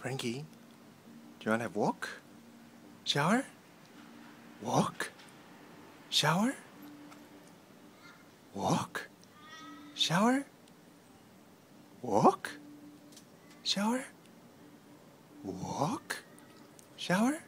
Frankie, do you want to have walk? Shower? Walk? Shower? Walk? Shower? Walk? Shower? Walk? Shower?